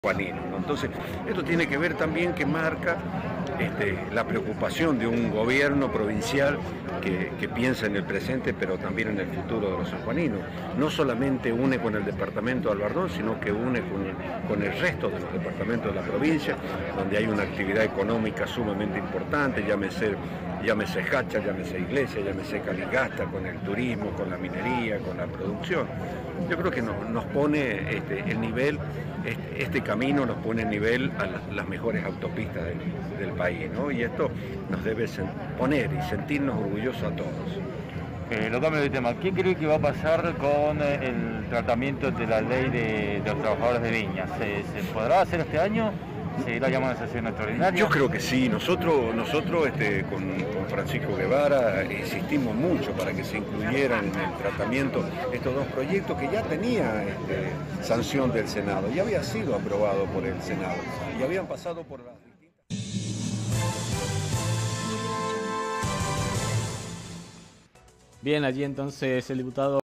Juanino, ¿no? Entonces, esto tiene que ver también que marca la preocupación de un gobierno provincial que piensa en el presente, pero también en el futuro de los sanjuaninos. No solamente une con el departamento de Albardón, sino que une con el resto de los departamentos de la provincia, donde hay una actividad económica sumamente importante, llámese Hacha, llámese Iglesia, llámese Caligasta, con el turismo, con la minería, con la producción. Yo creo que nos pone el nivel, este camino nos pone en nivel a las mejores autopistas del país, ¿no? Y esto nos debe poner y sentirnos orgullosos a todos. Lo cambio de tema. ¿Qué cree que va a pasar con el tratamiento de la ley de los trabajadores de viñas? ¿Se podrá hacer este año? ¿Seguirá llamando a sesión extraordinaria? Yo creo que sí. Nosotros con Francisco Guevara insistimos mucho para que se incluyeran en el tratamiento estos dos proyectos que ya tenía sanción del Senado, ya había sido aprobado por el Senado y habían pasado por las distintas... Bien, allí entonces el diputado